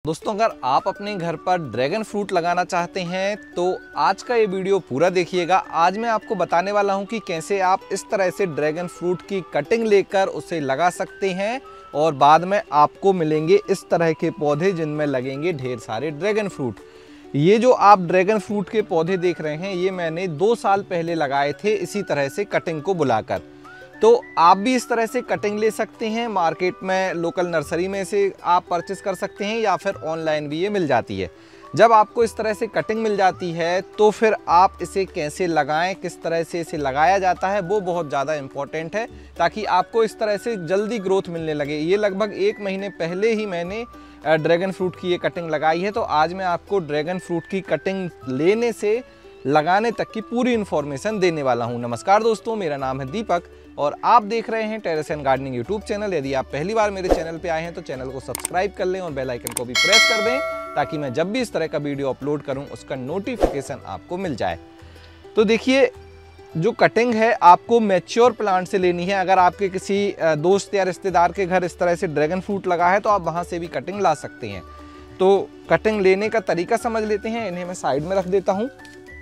दोस्तों, अगर आप अपने घर पर ड्रैगन फ्रूट लगाना चाहते हैं तो आज का ये वीडियो पूरा देखिएगा। आज मैं आपको बताने वाला हूँ कि कैसे आप इस तरह से ड्रैगन फ्रूट की कटिंग लेकर उसे लगा सकते हैं और बाद में आपको मिलेंगे इस तरह के पौधे जिनमें लगेंगे ढेर सारे ड्रैगन फ्रूट। ये जो आप ड्रैगन फ्रूट के पौधे देख रहे हैं ये मैंने 2 साल पहले लगाए थे इसी तरह से कटिंग को बुलाकर। तो आप भी इस तरह से कटिंग ले सकते हैं, मार्केट में लोकल नर्सरी में से आप परचेस कर सकते हैं या फिर ऑनलाइन भी ये मिल जाती है। जब आपको इस तरह से कटिंग मिल जाती है तो फिर आप इसे कैसे लगाएं, किस तरह से इसे लगाया जाता है वो बहुत ज़्यादा इम्पॉर्टेंट है ताकि आपको इस तरह से जल्दी ग्रोथ मिलने लगे। ये लगभग 1 महीने पहले ही मैंने ड्रैगन फ्रूट की ये कटिंग लगाई है। तो आज मैं आपको ड्रैगन फ्रूट की कटिंग लेने से लगाने तक की पूरी इन्फॉर्मेशन देने वाला हूँ। नमस्कार दोस्तों, मेरा नाम है दीपक और आप देख रहे हैं terrace and gardening YouTube channel. यदि आप पहली बार मेरे चैनल पे आए हैं तो चैनल को सब्सक्राइब कर लें और बेल आइकन को भी प्रेस कर दें ताकि मैं जब भी इस तरह का वीडियो अपलोड करूं उसका नोटिफिकेशन आपको मिल जाए। तो देखिए, जो कटिंग है आपको मैच्योर प्लांट से लेनी है। अगर आपके किसी दोस्त या रिश्तेदार के घर इस तरह से ड्रैगन फ्रूट लगा है तो आप वहाँ से भी कटिंग ला सकते हैं। तो कटिंग लेने का तरीका समझ लेते हैं। इन्हें मैं साइड में रख देता हूँ।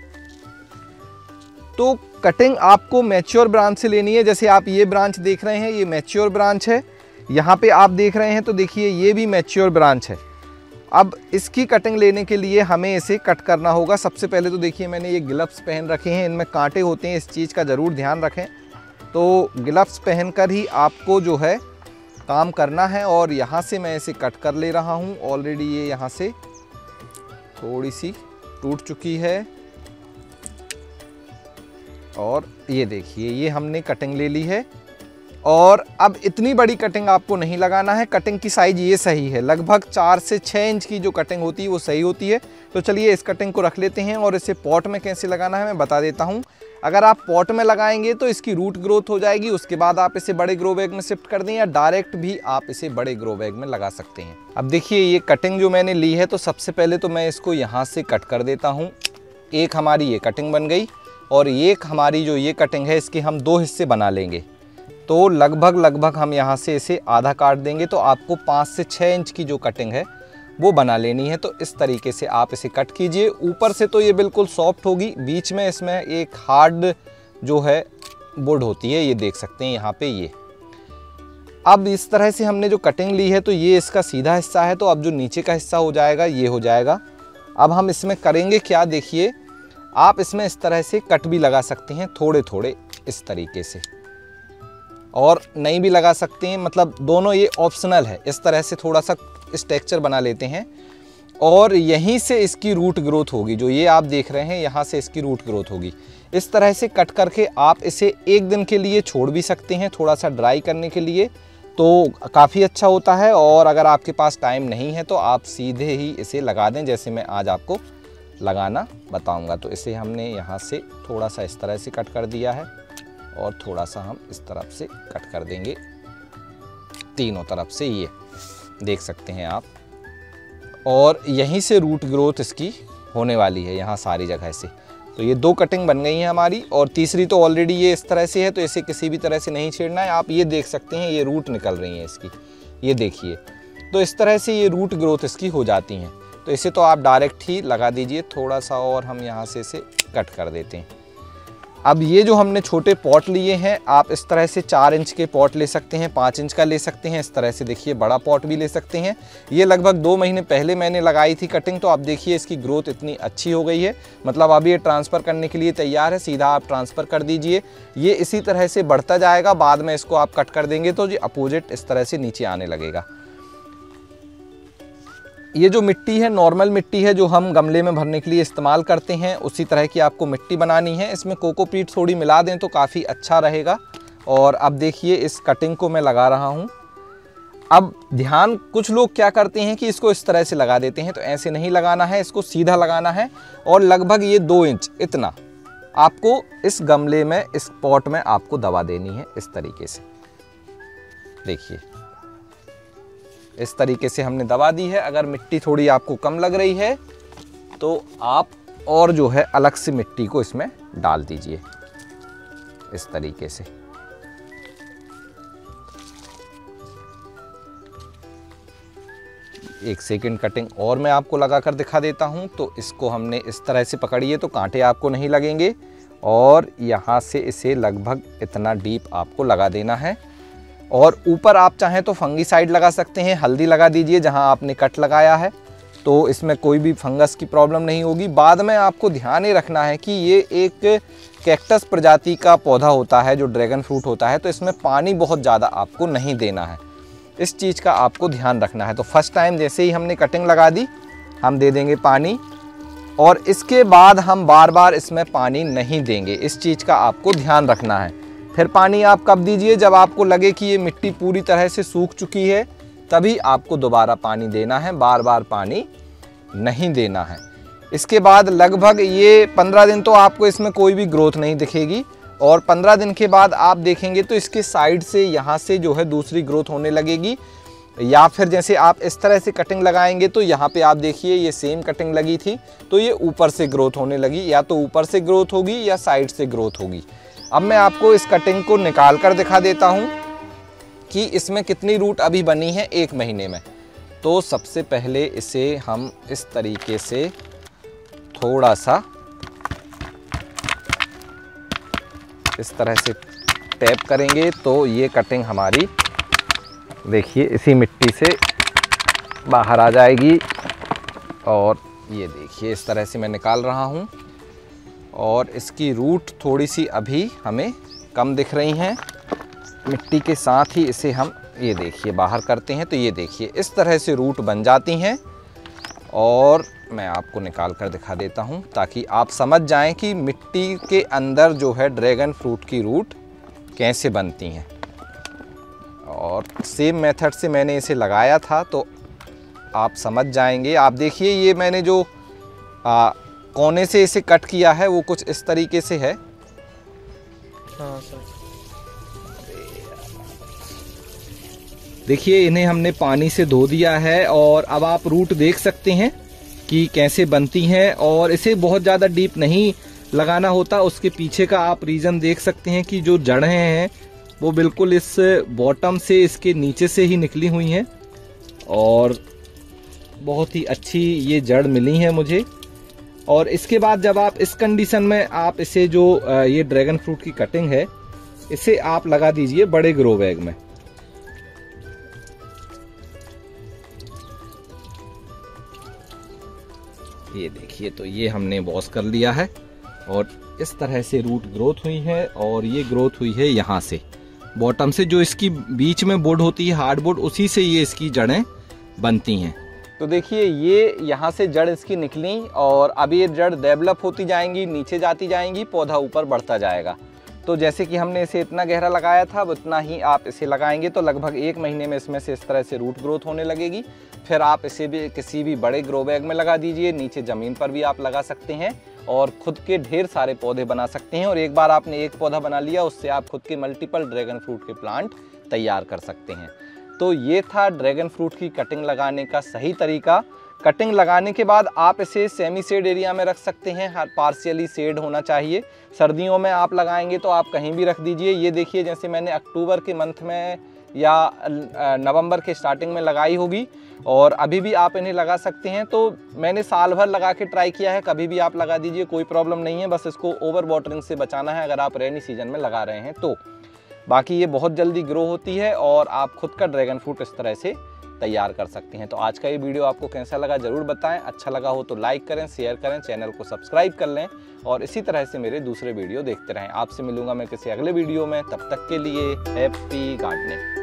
तो कटिंग आपको मैच्योर ब्रांच से लेनी है। जैसे आप ये ब्रांच देख रहे हैं, ये मैच्योर ब्रांच है। यहाँ पे आप देख रहे हैं तो देखिए ये भी मैच्योर ब्रांच है। अब इसकी कटिंग लेने के लिए हमें इसे कट करना होगा। सबसे पहले तो देखिए मैंने ये ग्लव्स पहन रखे हैं, इनमें कांटे होते हैं, इस चीज़ का ज़रूर ध्यान रखें। तो ग्लव्स पहनकर ही आपको जो है काम करना है और यहाँ से मैं इसे कट कर ले रहा हूँ। ऑलरेडी ये यहाँ से थोड़ी सी टूट चुकी है और ये देखिए ये हमने कटिंग ले ली है। और अब इतनी बड़ी कटिंग आपको नहीं लगाना है। कटिंग की साइज़ ये सही है, लगभग 4 से 6 इंच की जो कटिंग होती है वो सही होती है। तो चलिए इस कटिंग को रख लेते हैं और इसे पॉट में कैसे लगाना है मैं बता देता हूँ। अगर आप पॉट में लगाएंगे तो इसकी रूट ग्रोथ हो जाएगी, उसके बाद आप इसे बड़े ग्रो बैग में शिफ्ट कर दें या डायरेक्ट भी आप इसे बड़े ग्रो बैग में लगा सकते हैं। अब देखिए ये कटिंग जो मैंने ली है तो सबसे पहले तो मैं इसको यहाँ से कट कर देता हूँ। एक हमारी ये कटिंग बन गई और एक हमारी जो ये कटिंग है इसके हम 2 हिस्से बना लेंगे। तो लगभग हम यहाँ से इसे आधा काट देंगे। तो आपको 5 से 6 इंच की जो कटिंग है वो बना लेनी है। तो इस तरीके से आप इसे कट कीजिए। ऊपर से तो ये बिल्कुल सॉफ्ट होगी, बीच में इसमें एक हार्ड जो है वुड होती है, ये देख सकते हैं यहाँ पे ये। अब इस तरह से हमने जो कटिंग ली है तो ये इसका सीधा हिस्सा है। तो अब जो नीचे का हिस्सा हो जाएगा ये हो जाएगा। अब हम इसमें करेंगे क्या, देखिए आप इसमें इस तरह से कट भी लगा सकते हैं थोड़े थोड़े इस तरीके से, और नहीं भी लगा सकते हैं, मतलब दोनों ये ऑप्शनल है। इस तरह से थोड़ा सा स्ट्रक्चर बना लेते हैं और यहीं से इसकी रूट ग्रोथ होगी। जो ये आप देख रहे हैं यहाँ से इसकी रूट ग्रोथ होगी। इस तरह से कट करके आप इसे 1 दिन के लिए छोड़ भी सकते हैं थोड़ा सा ड्राई करने के लिए, तो काफ़ी अच्छा होता है। और अगर आपके पास टाइम नहीं है तो आप सीधे ही इसे लगा दें जैसे मैं आज आपको लगाना बताऊंगा। तो इसे हमने यहाँ से थोड़ा सा इस तरह से कट कर दिया है और थोड़ा सा हम इस तरफ से कट कर देंगे, तीनों तरफ से ये देख सकते हैं आप। और यहीं से रूट ग्रोथ इसकी होने वाली है, यहाँ सारी जगह से। तो ये 2 कटिंग बन गई हैं हमारी और तीसरी तो ऑलरेडी ये इस तरह से है, तो इसे किसी भी तरह से नहीं छेड़ना है। आप ये देख सकते हैं ये रूट निकल रही हैं इसकी, ये देखिए। तो इस तरह से ये रूट ग्रोथ इसकी हो जाती हैं। तो इसे तो आप डायरेक्ट ही लगा दीजिए। थोड़ा सा और हम यहाँ से इसे कट कर देते हैं। अब ये जो हमने छोटे पॉट लिए हैं, आप इस तरह से 4 इंच के पॉट ले सकते हैं, 5 इंच का ले सकते हैं। इस तरह से देखिए बड़ा पॉट भी ले सकते हैं। ये लगभग 2 महीने पहले मैंने लगाई थी कटिंग। तो आप देखिए इसकी ग्रोथ इतनी अच्छी हो गई है, मतलब अब ये ट्रांसफ़र करने के लिए तैयार है। सीधा आप ट्रांसफ़र कर दीजिए, ये इसी तरह से बढ़ता जाएगा। बाद में इसको आप कट कर देंगे तो ये अपोजिट इस तरह से नीचे आने लगेगा। ये जो मिट्टी है नॉर्मल मिट्टी है जो हम गमले में भरने के लिए इस्तेमाल करते हैं, उसी तरह की आपको मिट्टी बनानी है। इसमें कोकोपीट थोड़ी मिला दें तो काफ़ी अच्छा रहेगा। और अब देखिए इस कटिंग को मैं लगा रहा हूँ। अब ध्यान, कुछ लोग क्या करते हैं कि इसको इस तरह से लगा देते हैं, तो ऐसे नहीं लगाना है, इसको सीधा लगाना है। और लगभग ये 2 इंच इतना आपको इस गमले में, इस पॉट में आपको दबा देनी है इस तरीके से। देखिए इस तरीके से हमने दबा दी है। अगर मिट्टी थोड़ी आपको कम लग रही है तो आप और जो है अलग से मिट्टी को इसमें डाल दीजिए इस तरीके से। एक सेकंड कटिंग और मैं आपको लगा कर दिखा देता हूं। तो इसको हमने इस तरह से पकड़िए तो कांटे आपको नहीं लगेंगे, और यहाँ से इसे लगभग इतना डीप आपको लगा देना है। और ऊपर आप चाहें तो फंगीसाइड लगा सकते हैं, हल्दी लगा दीजिए जहाँ आपने कट लगाया है, तो इसमें कोई भी फंगस की प्रॉब्लम नहीं होगी। बाद में आपको ध्यान ये रखना है कि ये एक कैक्टस प्रजाति का पौधा होता है जो ड्रैगन फ्रूट होता है, तो इसमें पानी बहुत ज़्यादा आपको नहीं देना है, इस चीज़ का आपको ध्यान रखना है। तो फर्स्ट टाइम जैसे ही हमने कटिंग लगा दी हम दे देंगे पानी, और इसके बाद हम बार बार इसमें पानी नहीं देंगे, इस चीज़ का आपको ध्यान रखना है। फिर पानी आप कब दीजिए, जब आपको लगे कि ये मिट्टी पूरी तरह से सूख चुकी है, तभी आपको दोबारा पानी देना है, बार बार पानी नहीं देना है। इसके बाद लगभग ये 15 दिन तो आपको इसमें कोई भी ग्रोथ नहीं दिखेगी, और 15 दिन के बाद आप देखेंगे तो इसके साइड से यहाँ से जो है दूसरी ग्रोथ होने लगेगी, या फिर जैसे आप इस तरह से कटिंग लगाएंगे तो यहाँ पे आप देखिए ये सेम कटिंग लगी थी तो ये ऊपर से ग्रोथ होने लगी, या तो ऊपर से ग्रोथ होगी या साइड से ग्रोथ होगी। अब मैं आपको इस कटिंग को निकाल कर दिखा देता हूँ कि इसमें कितनी रूट अभी बनी है 1 महीने में। तो सबसे पहले इसे हम इस तरीके से थोड़ा सा इस तरह से टैप करेंगे तो ये कटिंग हमारी देखिए इसी मिट्टी से बाहर आ जाएगी। और ये देखिए इस तरह से मैं निकाल रहा हूँ, और इसकी रूट थोड़ी सी अभी हमें कम दिख रही हैं। मिट्टी के साथ ही इसे हम ये देखिए बाहर करते हैं तो ये देखिए इस तरह से रूट बन जाती हैं। और मैं आपको निकाल कर दिखा देता हूँ ताकि आप समझ जाएं कि मिट्टी के अंदर जो है ड्रैगन फ्रूट की रूट कैसे बनती हैं। और सेम मेथड से मैंने इसे लगाया था तो आप समझ जाएंगे। आप देखिए ये मैंने जो कोने से इसे कट किया है वो कुछ इस तरीके से है। हाँ सर। देखिए इन्हें हमने पानी से धो दिया है, और अब आप रूट देख सकते हैं कि कैसे बनती हैं। और इसे बहुत ज़्यादा डीप नहीं लगाना होता, उसके पीछे का आप रीज़न देख सकते हैं कि जो जड़ें हैं वो बिल्कुल इस बॉटम से इसके नीचे से ही निकली हुई हैं, और बहुत ही अच्छी ये जड़ मिली है मुझे। और इसके बाद जब आप इस कंडीशन में आप इसे जो ये ड्रैगन फ्रूट की कटिंग है इसे आप लगा दीजिए बड़े ग्रो बैग में। ये देखिए तो ये हमने बॉस कर लिया है, और इस तरह से रूट ग्रोथ हुई है। और ये ग्रोथ हुई है यहाँ से बॉटम से, जो इसकी बीच में बोर्ड होती है हार्डबोर्ड, उसी से ये इसकी जड़ें बनती हैं। तो देखिए ये यहाँ से जड़ इसकी निकली, और अब ये जड़ डेवलप होती जाएंगी, नीचे जाती जाएंगी, पौधा ऊपर बढ़ता जाएगा। तो जैसे कि हमने इसे इतना गहरा लगाया था उतना ही आप इसे लगाएंगे तो लगभग 1 महीने में इसमें से इस तरह से रूट ग्रोथ होने लगेगी। फिर आप इसे भी किसी भी बड़े ग्रो बैग में लगा दीजिए, नीचे ज़मीन पर भी आप लगा सकते हैं, और खुद के ढेर सारे पौधे बना सकते हैं। और एक बार आपने एक पौधा बना लिया उससे आप खुद के मल्टीपल ड्रैगन फ्रूट के प्लांट तैयार कर सकते हैं। तो ये था ड्रैगन फ्रूट की कटिंग लगाने का सही तरीका। कटिंग लगाने के बाद आप इसे सेमी शेड एरिया में रख सकते हैं, हर पार्शियली शेड होना चाहिए। सर्दियों में आप लगाएंगे तो आप कहीं भी रख दीजिए। ये देखिए जैसे मैंने अक्टूबर के मंथ में या नवंबर के स्टार्टिंग में लगाई होगी, और अभी भी आप इन्हें लगा सकते हैं। तो मैंने साल भर लगा के ट्राई किया है, कभी भी आप लगा दीजिए, कोई प्रॉब्लम नहीं है। बस इसको ओवर वाटरिंग से बचाना है अगर आप रेनी सीजन में लगा रहे हैं तो। बाकी ये बहुत जल्दी ग्रो होती है, और आप खुद का ड्रैगन फ्रूट इस तरह से तैयार कर सकते हैं। तो आज का ये वीडियो आपको कैसा लगा ज़रूर बताएं। अच्छा लगा हो तो लाइक करें, शेयर करें, चैनल को सब्सक्राइब कर लें, और इसी तरह से मेरे दूसरे वीडियो देखते रहें। आपसे मिलूंगा मैं किसी अगले वीडियो में, तब तक के लिए हैप्पी गार्डनिंग।